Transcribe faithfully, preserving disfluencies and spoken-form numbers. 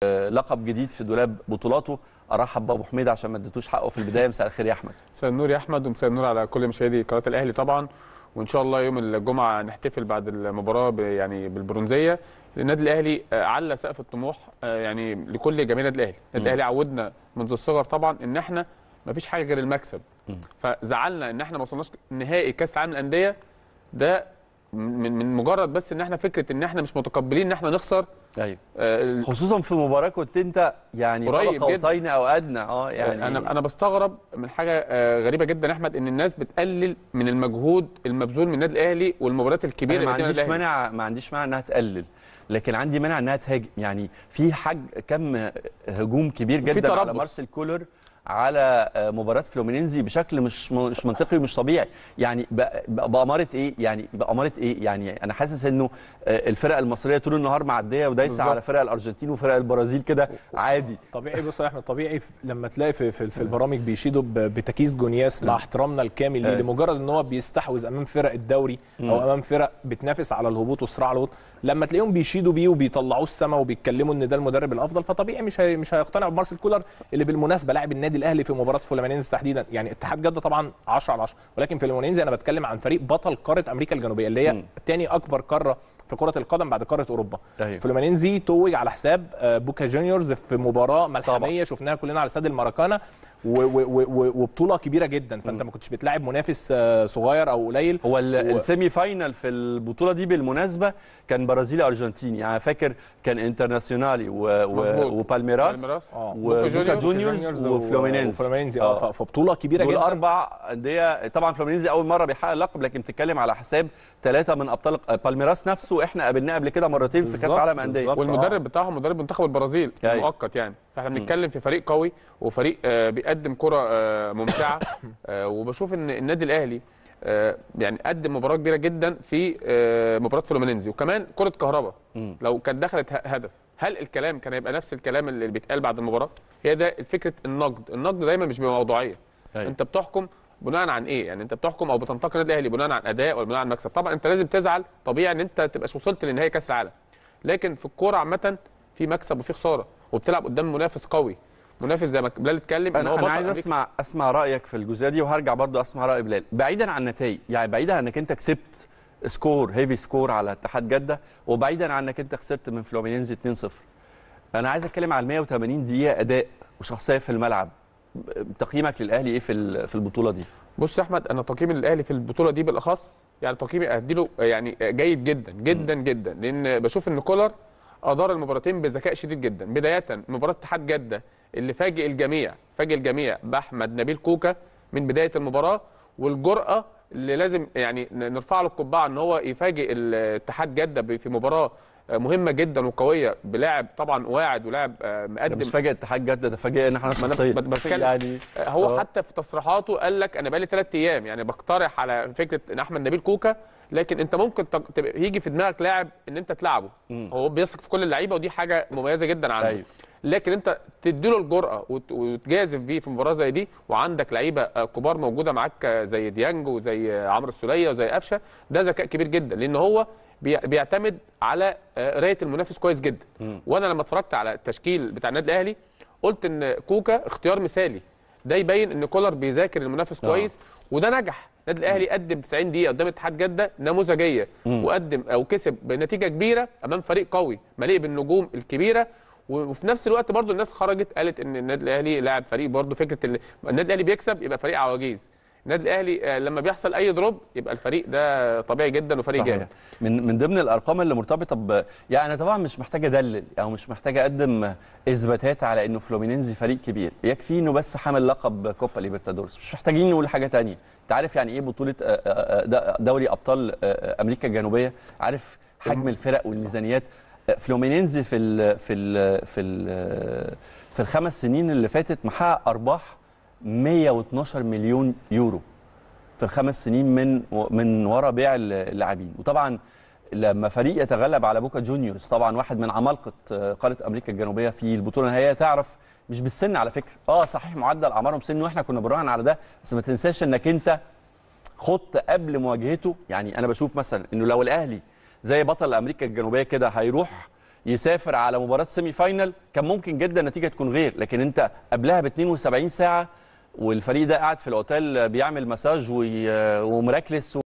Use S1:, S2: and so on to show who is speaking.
S1: لقب جديد في دولاب بطولاته. ارحب بابو حميد عشان ما اديتوش حقه في البدايه. مساء الخير يا احمد.
S2: مساء النور يا احمد، ومساء النور على كل مشاهدي قناه الاهلي طبعا. وان شاء الله يوم الجمعه نحتفل بعد المباراه يعني بالبرونزيه. النادي الاهلي على سقف الطموح يعني لكل جماهير النادي الاهلي. النادي الاهلي عودنا منذ الصغر طبعا ان احنا ما فيش حاجه غير المكسب. فزعلنا ان احنا ما وصلناش نهائي كاس العالم للانديه. ده من من مجرد بس ان احنا فكره ان احنا مش متقبلين ان احنا نخسر.
S1: ايوه آه خصوصا في مباراه كنت انت يعني
S2: قريب
S1: قوسين او ادنى. اه يعني
S2: انا انا بستغرب من حاجه غريبه جدا يا احمد، ان الناس بتقلل من المجهود المبذول من النادي الاهلي والمباريات الكبيره
S1: اللي
S2: اللي
S1: ما عنديش مانع ما عنديش مانع انها تقلل، لكن عندي مانع انها تهاجم. يعني في حاج كم هجوم كبير جدا على مارسيل كولر على مباراه فلومينينزي بشكل مش مش منطقي ومش طبيعي. يعني بأمارة ايه؟ يعني بأمارة ايه؟ يعني انا حاسس انه الفرق المصريه طول النهار معديه ودايسه على فرق الارجنتين وفرق البرازيل كده عادي.
S3: طبيعي. بص يا احمد، طبيعي لما تلاقي في في, في البرامج بيشيدوا بتكيس جونياس مع احترامنا الكامل ليه، لمجرد ان هو بيستحوذ امام فرق الدوري او امام فرق بتنافس على الهبوط والصراع على الهبوط، لما تلاقيهم بيشيدوا بيه وبيطلعوه السما وبيتكلموا ان ده المدرب الافضل، فطبيعي مش هي مش هيقتنع بمارسيل كولر اللي بالمناسبه لاعب النادي الاهلي في مباراه فلومينينزي تحديدا. يعني اتحاد جده طبعا عشرة على عشرة، ولكن فلومينينزي انا بتكلم عن فريق بطل قاره امريكا الجنوبيه اللي هي ثاني اكبر قاره في كره القدم بعد قاره اوروبا.
S1: أيوه.
S3: فلومينينزي توج على حساب بوكا جونيورز في مباراه ملحميه شفناها كلنا على استاد الماراكانا، وبطوله كبيره جدا. فانت ما كنتش بتلاعب منافس صغير او قليل.
S1: هو و... السيمي فاينال في البطوله دي بالمناسبه كان برازيلي ارجنتيني. يعني فاكر كان انترناسيونالي و... و... وبالميراس
S2: آه.
S1: وبوكا جونيورز وفلومينينزي.
S3: اه فبطوله كبيره جدا.
S1: اربع انديه طبعا. فلومينينزي اول مره بيحقق اللقب، لكن بتتكلم على حساب ثلاثه من ابطال. بالميراس نفسه احنا قابلناه قبل كده مرتين في كاس عالم انديه،
S2: والمدرب بتاعهم مدرب منتخب البرازيل مؤقت. يعني فاحنا بنتكلم في فريق قوي وفريق آه بيقدم كره آه ممتعه. آه وبشوف ان النادي الاهلي آه يعني قدم مباراه كبيره جدا في آه مباراه فلومينينزي، وكمان كره كهرباء لو كانت دخلت هدف، هل الكلام كان هيبقى نفس الكلام اللي بيتقال بعد المباراه؟ هي ده فكره النقد. النقد دايما مش بموضوعيه. أيوة. انت بتحكم بناء عن ايه؟ يعني انت بتحكم او بتنتقد النادي الاهلي بناء عن اداء ولا بناء عن مكسب؟ طبعا انت لازم تزعل، طبيعي ان انت ما تبقاش وصلت لنهائي كاس العالم، لكن في الكوره عامه في مكسب وفي خساره، وبتلعب قدام منافس قوي، منافس زي ما بلال اتكلم ان هو
S1: انا عايز اسمع اسمع رايك في الجزئيه دي، وهرجع برضو اسمع راي بلال. بعيدا عن النتائج، يعني بعيدا عن انك انت كسبت سكور هيفي سكور على اتحاد جده، وبعيدا عن انك انت خسرت من فلومينينزي اتنين صفر، انا عايز اتكلم على مية وتمانين دقيقه اداء وشخصيه في الملعب. تقييمك للاهلي ايه في في البطوله دي؟
S2: بص يا احمد، انا تقييمي للاهلي في البطوله دي بالاخص يعني تقييمي اديله يعني جيد جدا جدا م. جدا، لان بشوف ان كولر ادار المباراتين بذكاء شديد جدا. بدايه مباراه اتحاد جده اللي فاجئ الجميع فاجئ الجميع باحمد نبيل كوكا من بدايه المباراه، والجرأه اللي لازم يعني نرفع له القبعه ان هو يفاجئ اتحاد جده في مباراه مهمه جدا وقويه بلاعب طبعا واعد ولاعب مقدم.
S1: مش فاجئ اتحاد جده، ده فاجئنا احنا شخصيا.
S2: يعني هو أوه. حتى في تصريحاته قال لك انا بقالي ثلاث ايام يعني بقترح على فكره ان احمد نبيل كوكا، لكن انت ممكن يجي في دماغك لاعب ان انت تلعبه. مم. هو بيثق في كل اللعيبه ودي حاجه مميزه جدا عنده. أيوه. لكن انت تديله الجرأه وتجازف بيه في مباراه زي دي، وعندك لعيبه كبار موجوده معاك زي ديانج وزي عمرو السوليه وزي قفشه، ده ذكاء كبير جدا، لان هو بيعتمد على قرايه المنافس كويس جدا. م. وانا لما اتفرجت على التشكيل بتاع النادي الاهلي قلت ان كوكا اختيار مثالي. ده يبين ان كولر بيذاكر المنافس كويس، وده نجح. النادي الاهلي قدم تسعين دقيقه قدام اتحاد جده نموذجيه، م. وقدم او كسب بنتيجه كبيره امام فريق قوي مليء بالنجوم الكبيره. وفي نفس الوقت برضو الناس خرجت قالت ان النادي الاهلي لاعب فريق برضو فكره ان النادي الاهلي بيكسب يبقى فريق عواجيز. النادي الاهلي لما بيحصل اي دروب يبقى الفريق ده طبيعي جدا وفريق جامد.
S1: من من ضمن الارقام اللي مرتبطه ب يعني انا طبعا مش محتاج ادلل او مش محتاج اقدم اثباتات على انه فلومينينزي فريق كبير، يكفي انه بس حامل لقب كوبا ليبرتادورس، مش محتاجين نقول حاجه ثانيه. انت عارف يعني ايه بطوله دوري ابطال امريكا الجنوبيه، عارف حجم الفرق والميزانيات. فلومينينزي في ال في ال في ال في الخمس سنين اللي فاتت محقق ارباح مية واتناشر مليون يورو في الخمس سنين من من ورا بيع اللاعبين. وطبعا لما فريق يتغلب على بوكا جونيورز، طبعا واحد من عمالقه قاره امريكا الجنوبيه في البطوله النهائيه، تعرف مش بالسن على فكره، اه صحيح معدل اعمارهم سن واحنا كنا بنراهن على ده، بس ما تنساش انك انت خضت قبل مواجهته. يعني انا بشوف مثلا انه لو الاهلي زي بطل امريكا الجنوبيه كده هيروح يسافر على مباراه سيمي فاينل كان ممكن جدا النتيجه تكون غير، لكن انت قبلها ب اتنين وسبعين ساعه والفريق ده قاعد في الاوتيل بيعمل مساج ومراكلس